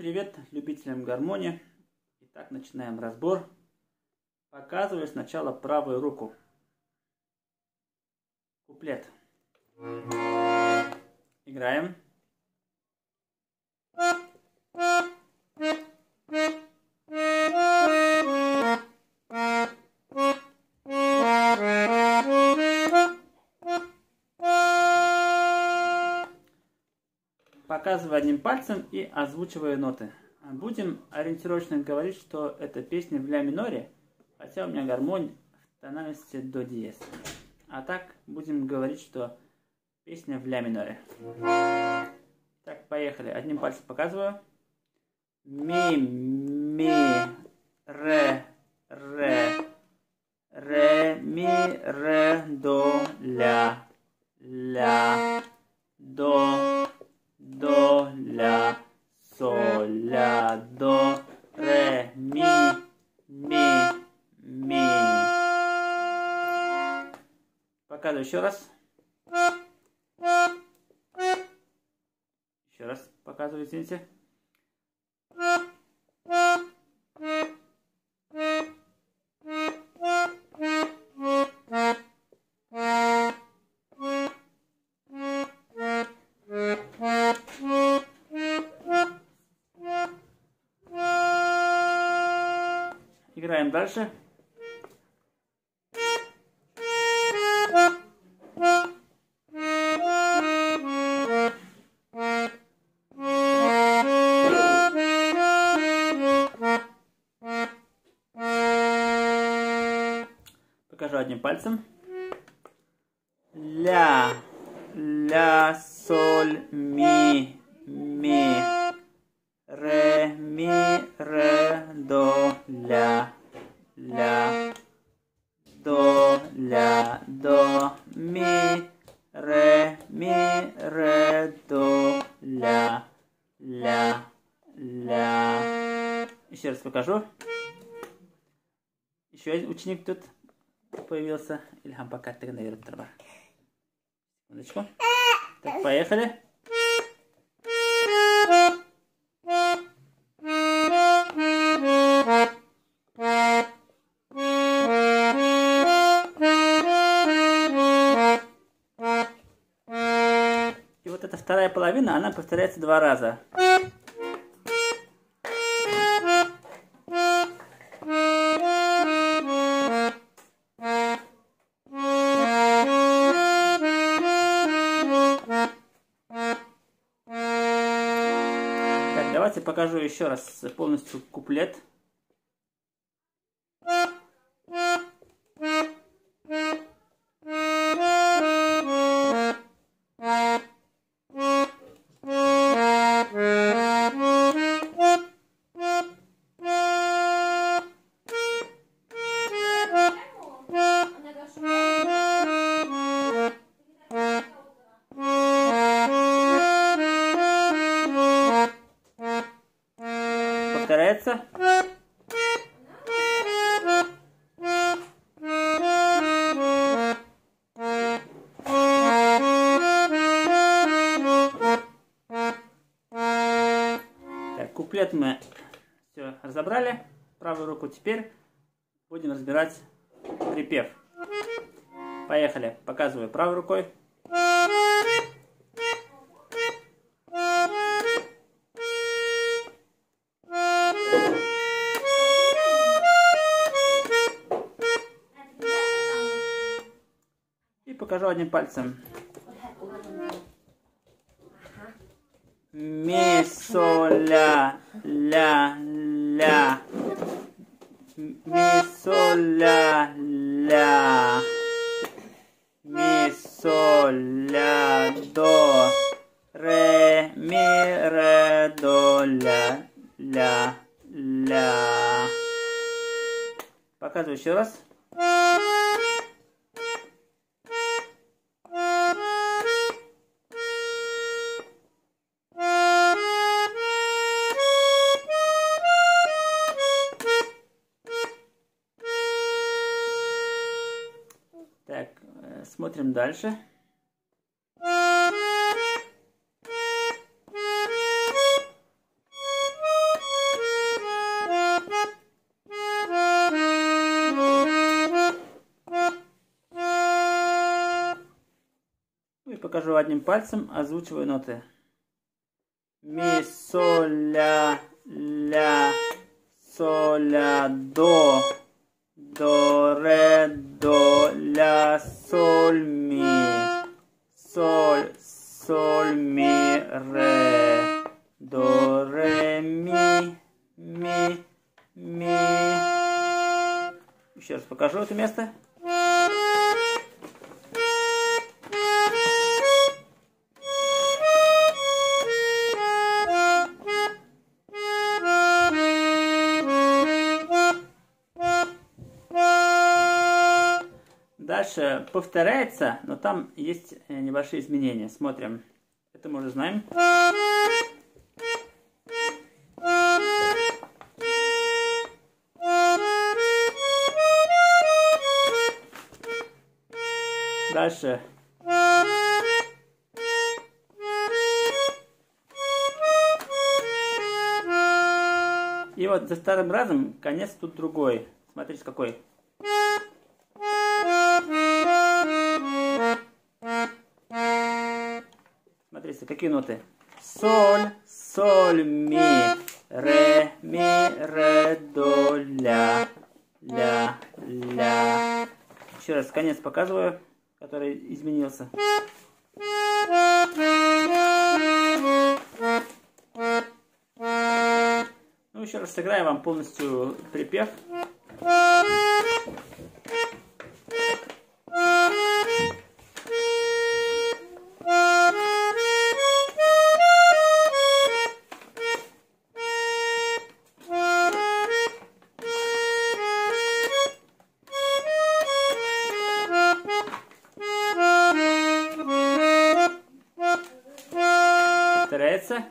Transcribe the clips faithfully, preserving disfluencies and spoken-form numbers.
привет любителям гармонии. Итак, начинаем разбор. Показываю сначала правую руку. Куплет. Играем. Показываю одним пальцем и озвучиваю ноты. Будем ориентировочно говорить, что это песня в ля миноре, хотя у меня гармонь в тональности до диез. А так будем говорить, что песня в ля миноре. Так, поехали. Одним пальцем показываю. Ми, ми, ре, ре, ре, ми, ре, до, ля, ля, до, до, ля, соль, ля, до, ре, ми, ми, ми. Показываю еще раз. Еще раз показываю, извините. Играем дальше. Покажу одним пальцем. Ля, ля, соль, ми, ми, ре, ми, ре, до, ля, ля, до, ля, до, ми, ре, ми, ре, до, ля, ля, ля. Еще раз покажу. Еще один ученик тут появился. Ильхам пока ты наверное треба. Секундочку. Так, поехали. И вот эта вторая половина, она повторяется два раза. Давайте покажу еще раз полностью куплет. Повторяется. Так, куплет мы все разобрали. Правую руку теперь будем разбирать припев. Поехали. Показываю правой рукой. Покажу одним пальцем. Ми, соль, ля, ля, ля. Ми, соль, ля, ля. Ми, соль, ля, до. Ре, ми, ре, до, ля, ля, ля. Показываю еще раз. Так, смотрим дальше. покажу одним пальцем, озвучиваю ноты. Ми, соль, ля, ля, соль, ля, до, до, ре, до, ля, соль, ми, соль, соль, ми, ре, до, ре, ми, ми, ми. Еще раз покажу это место. Дальше повторяется, но там есть небольшие изменения. Смотрим. Это мы уже знаем. Дальше. И вот за вторым разом конец тут другой. Смотрите, какой. Смотрите, какие ноты. Соль, соль, ми, ре, ми, ре, до, ля, ля, ля. Еще раз конец показываю, который изменился. Ну, еще раз сыграю вам полностью припев. Повторяется.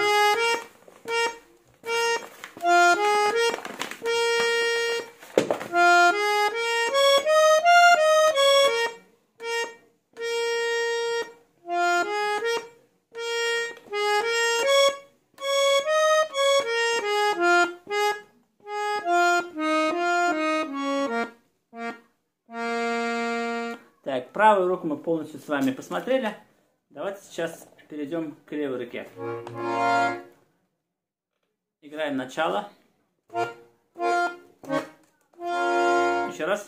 Так, правую руку мы полностью с вами посмотрели. Давайте сейчас перейдем к левой руке. Играем начало. Еще раз.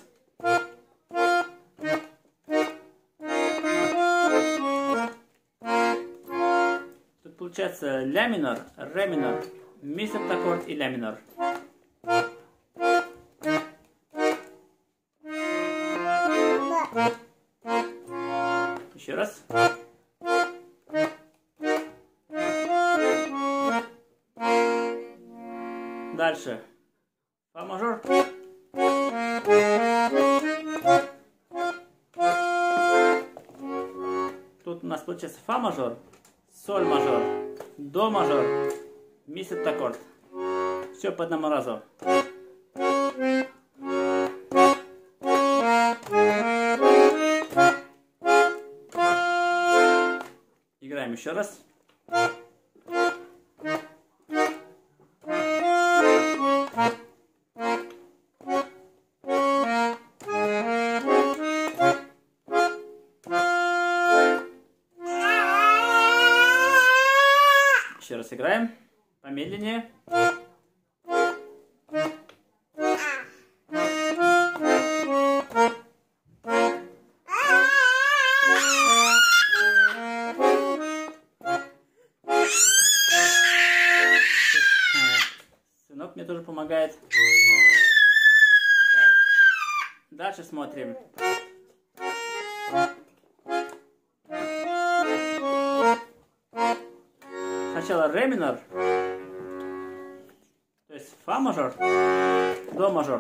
Тут получается ля минор, ре минор, ми септаккорд и ля минор. Еще раз. Дальше. Фа мажор. Тут у нас получается фа мажор, соль мажор, до мажор, ми септаккорд. Все по одному разу. Играем еще раз. Еще раз играем. Помедленнее. Сынок мне тоже помогает. Так. Дальше смотрим. Сначала ре минор, то есть фа мажор, до мажор,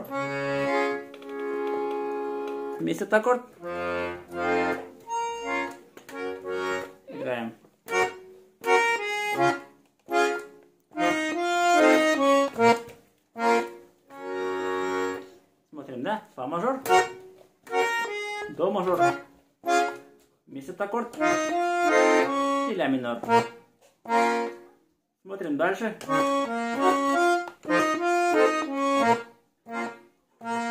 ми септаккорд. Играем. Смотрим, да? Фа мажор, до мажор, ми септаккорд и ля минор. Смотрим дальше.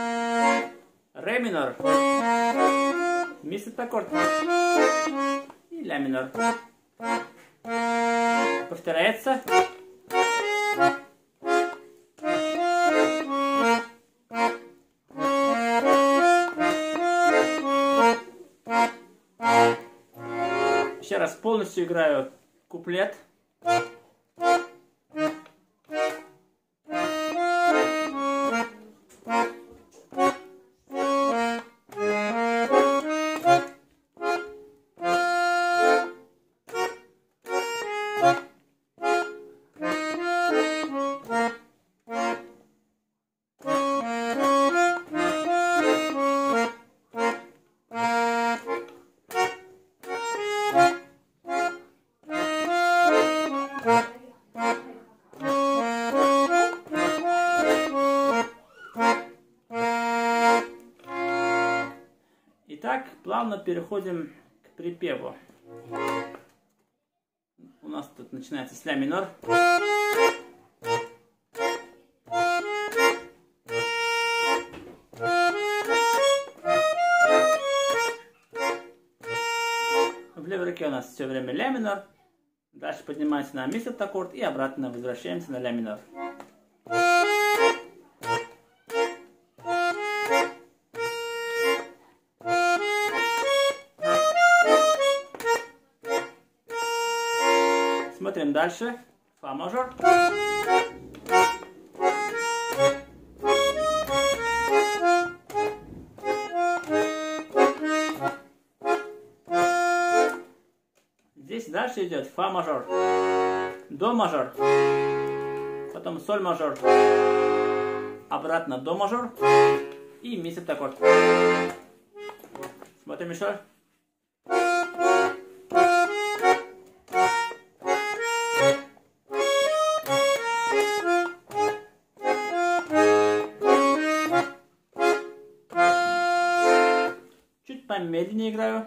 Ре минор, ми септаккорд и ля минор. Повторяется. Еще раз полностью играю куплет. Итак, плавно переходим к припеву. У нас тут начинается с ля минор. В левой руке у нас все время ля минор. Дальше поднимаемся на ми септаккорд и обратно возвращаемся на ля минор. Смотрим дальше. Фа мажор. Здесь дальше идет фа мажор, до мажор, потом соль мажор, обратно до мажор и ми септаккорд. Смотрим еще. Чуть помедленнее играю.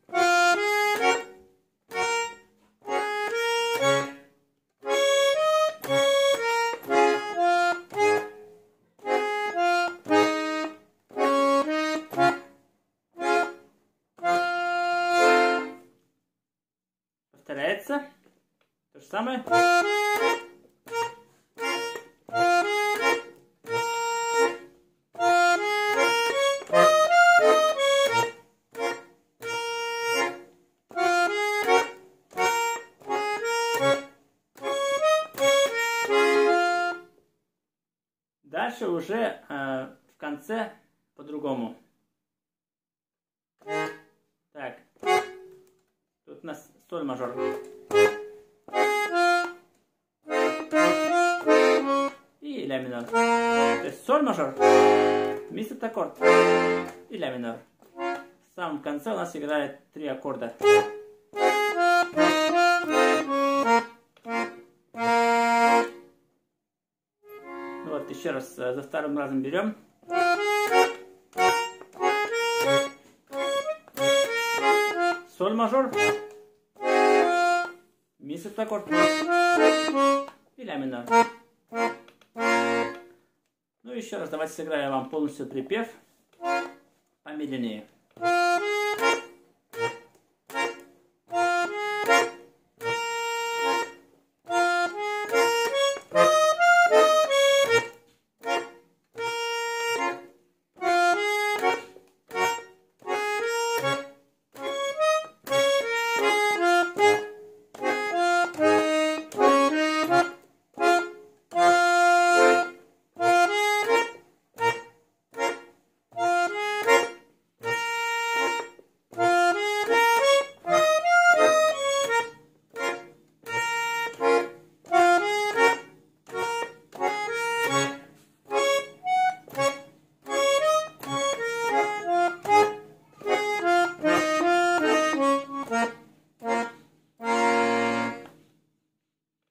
Повторяется. То же самое. Дальше уже э, в конце по-другому. Так. Тут у нас соль мажор. И ля минор. То есть соль мажор, ми септаккорд и ля минор. В самом конце у нас играет три аккорда. Вот еще раз за вторым разом берем. Соль мажор, ми септаккорд и ля минор. Ну еще раз давайте сыграю вам полностью припев помедленнее.